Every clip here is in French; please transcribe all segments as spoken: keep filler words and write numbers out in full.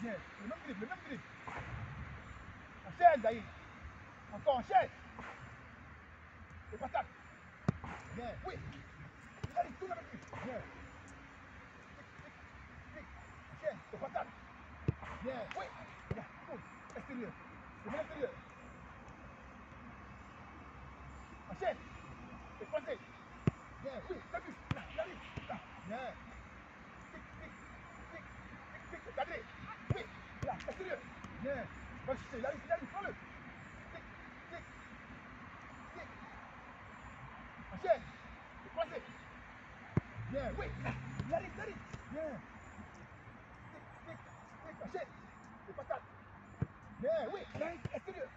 Bien. Le même dribble, le même dribble. Enchaîne, Zahir. Encore, enchaîne. Et patate. Bien, oui. Il arrive, tourne avec lui. Bien. Enchaîne, et patate. Bien, oui. Bien, tourne. Extérieur. C'est bien extérieur. Enchaîne. Et croisé. Bien, oui. T'as vu. Là, il arrive. Là. Bien. Tic, tic, tic, tic, tic. Cadré. Oui. Là, extérieur. Bien. Va chuter. Il arrive, il arrive. Prends-le. Tic, tic, tic. Enchaîne. Et croisé. Bien, oui. Il arrive, il arrive. Bien. Tic, tic, tic. Enchaîne. Et patate. Bien, oui. Il arrive. Extérieur.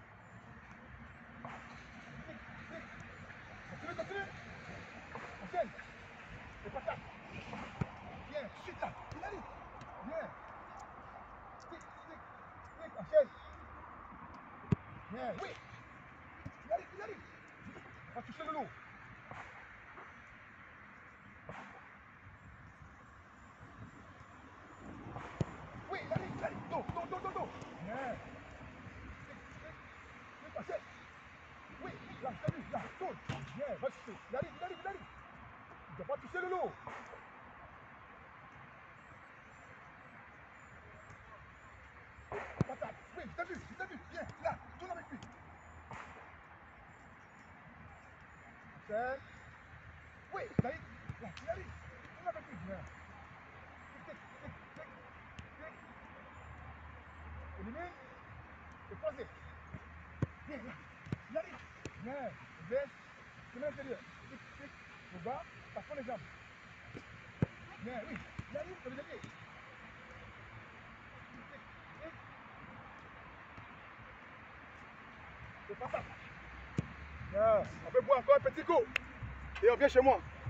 Tic, tic. Continue, continue. Enchaîne. Et patate. Bien. Chute là. Il arrive. Bien. Tic, tic, tic. Enchaîne. Bien, oui. Il arrive, il arrive. Va toucher le loup. Oui, il arrive, il arrive. Dos, dos, dos, dos, dos. Bien. Tic, tic, tic. Enchaîne. Oui, là, t'as vu, là, tourne. Bien, va toucher. Il arrive, il arrive, il arrive. Il ne doit pas toucher le loup. Patate. Oui, t'as vu, t'as vu. Bien, là, tourne avec lui. Enchaîne. Oui, il arrive. Là, il arrive. Tourne avec lui. Bien. Tic, tic, tic, tic, tic. Élimine. Et croisé. Bien, là. Il arrive. Bien. Il baisse. C'est l'intérieur. Tic, tic. Le bas. Passe pour les jambes. Bien, oui. Il arrive sur les alliés. Tic, tic, tic. C'est pas ça. Bien. On peut boire encore un petit coup. Et on vient chez moi.